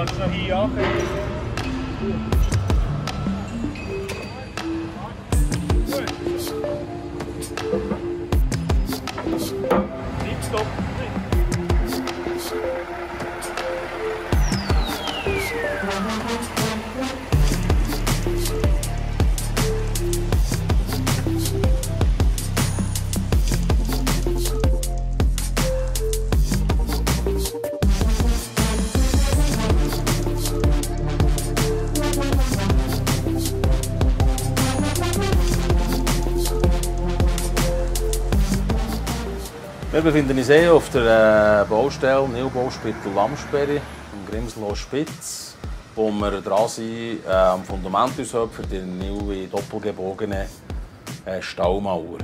kannst du noch hier anfangen. Tippstopp. Wir befinden uns hier auf der Baustelle Neubauspittel Lamsberry im Grimsloh Spitz, wo wir dran sind, am Fundament für die neue doppelgebogene Staumauer.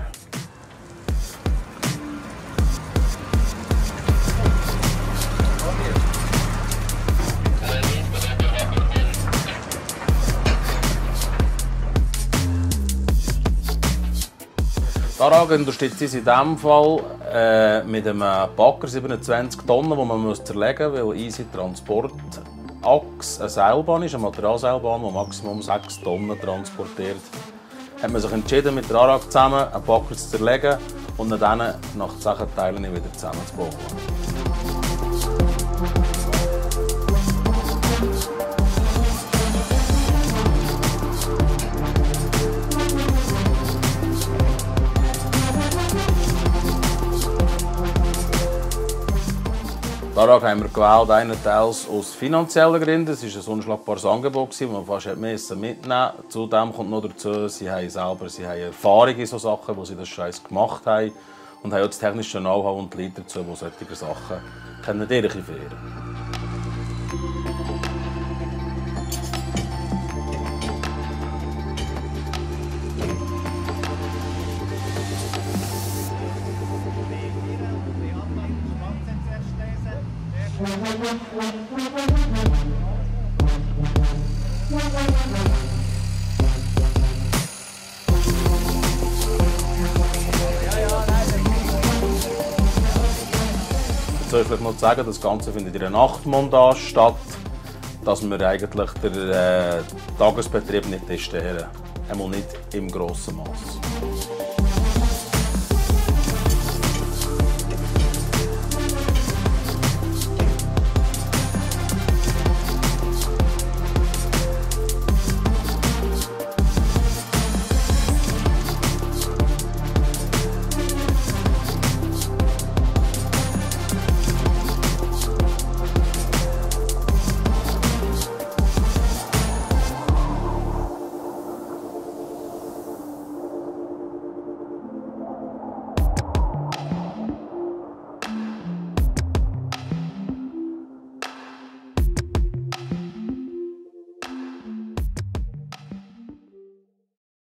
Die ARAG unterstützt uns in diesem Fall mit einem Bagger 27 Tonnen, den man zerlegen muss, weil Easy Transport Achse eine Seilbahn ist, eine Materialseilbahn, die Maximum 6 Tonnen transportiert. Hat man sich entschieden, mit der ARAG zusammen einen Bagger zu zerlegen und dann nach 10 Teilen wieder zusammenzubauen. Die ARAG haben wir gewählt, einerseits aus finanziellen Gründen. Es war ein unschlagbares Angebot, das man fast mitnehmen musste. Zudem kommt noch dazu, sie haben Erfahrung in solchen Sachen, wo sie das Scheiß gemacht haben. Und haben auch das technische Know-how und die Leute dazu, die solche Sachen durchführen. Dazu ist vielleicht noch zu sagen, das Ganze findet in einer Nachtmontage statt, dass wir eigentlich den Tagesbetrieb nicht testen, einmal nicht im grossen Maß.